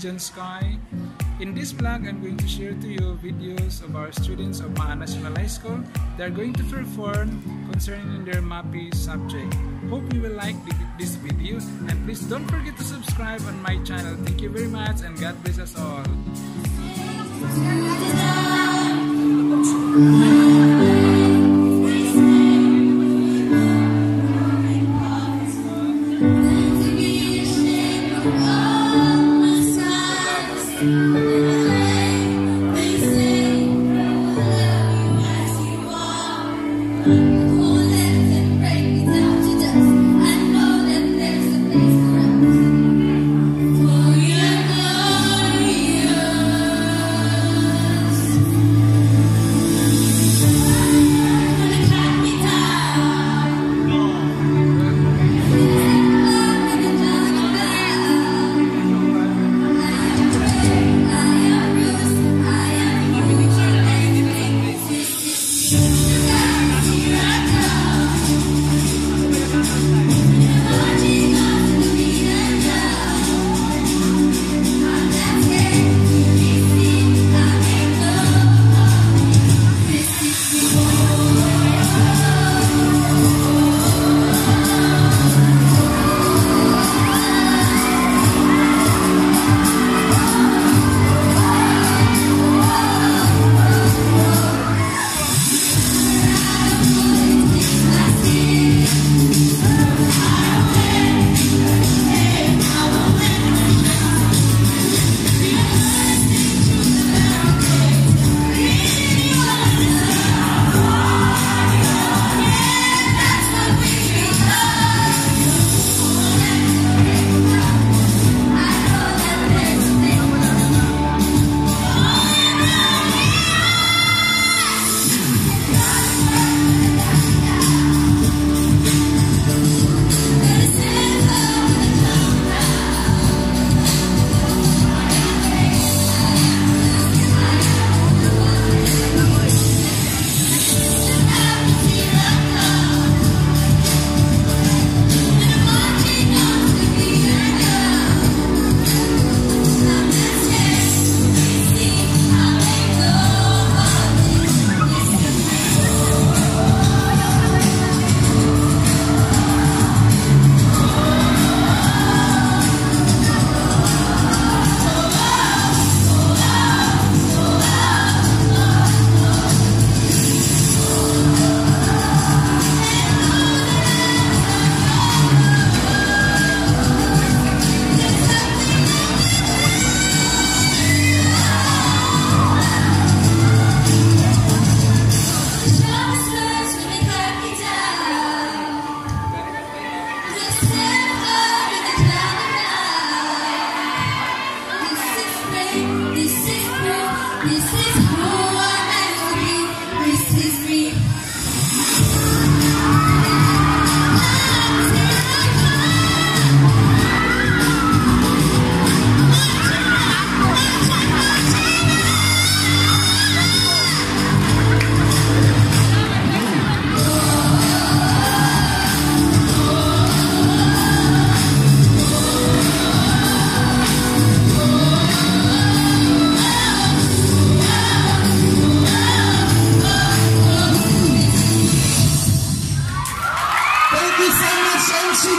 Indian Sky. In this vlog, I'm going to share to you videos of our students of Maan National High School. They are going to perform concerning their MAPI subject. Hope you will like this video, and please don't forget to subscribe on my channel. Thank you very much, and God bless us all.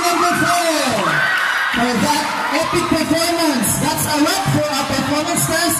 For that epic performance. That's a wrap for our performance.